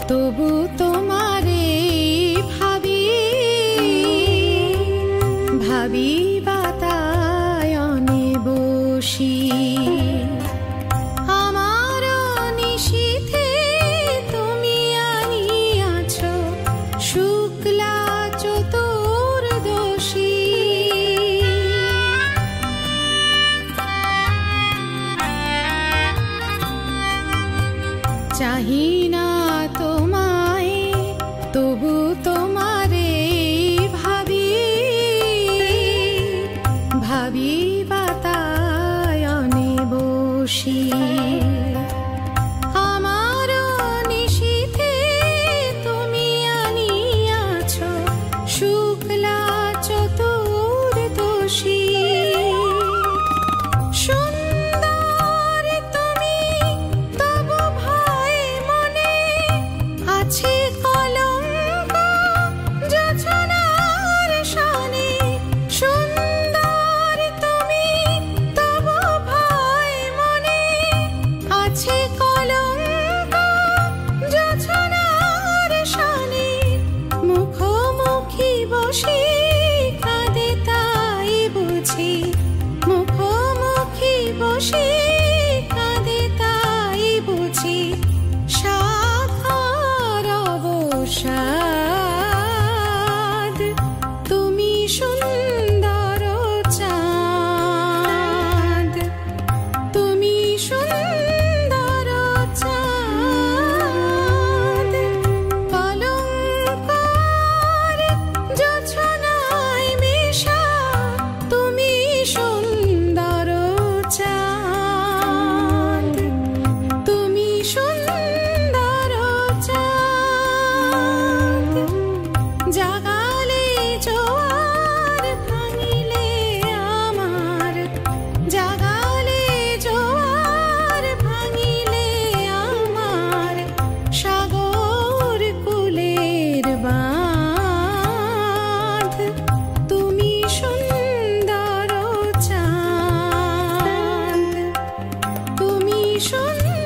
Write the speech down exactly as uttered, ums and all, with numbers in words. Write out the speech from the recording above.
তবু তোমারে ভাবি ভাবি বাতায়নে বসি আমার নিশীথে তুমি আনিয়াছ শুক্লা চতুর্দশী চাহি না তোমায় তবু তোমারে ভাবি ভাবি বাতায়নে বসি আমার নিশীথে তুমি আনিয়াছ শুক্লা চতুর্দশী সুন্দর তুমি তবু ভয় মনে আছে কলঙ্ক যোছনার শানে সুন্দর তুমি তবু ভয় মনে আছে কলঙ্ক যোছনার শানে মুখোমুখি বসে কাঁদে তাই বুঝি মুখোমুখি বসে কাঁদে তাই বুঝি সাখার অবসাদ তুমি সুন্দর চাঁদ তুমি সুন্দর চাঁদ কলঙ্কার যোছনায় মেশা তুমি সুন্দর চাঁদ তুমি সুন্দর চাঁদ জাগালে জোয়ার ভাঙিলে আমার জাগালে জোয়ার ভাঙিলে আমার সাগর কুলের বাঁধ তুমি সুন্দর চাঁদ তুমি সুন্দর